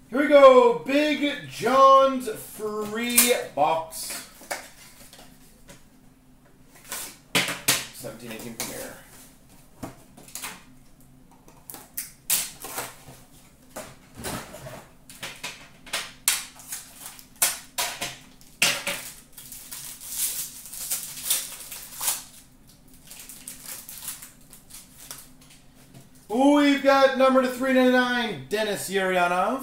Here we go. Big John's free box. 17-18 Premier. We've got number to 399, Dennis Urianov.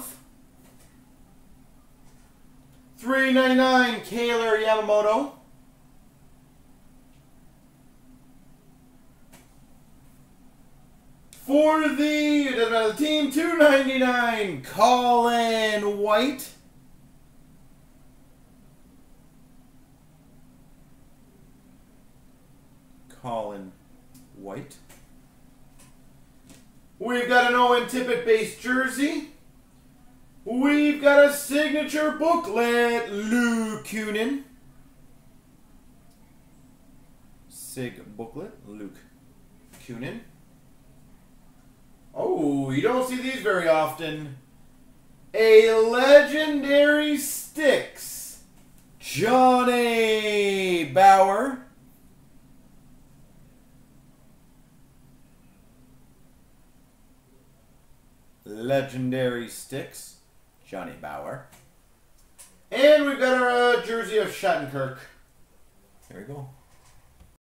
399, Kaylor Yamamoto. For the, it doesn't matter the team, 299, Colin White. Colin White. We've got an Owen Tippett base jersey. We've got a signature booklet, Luke Kunin. Sig booklet, Luke Kunin. Oh, you don't see these very often. A legendary sticks, Johnny Bauer. Legendary sticks, Johnny Bauer. And we've got our jersey of Shattenkirk. There we go.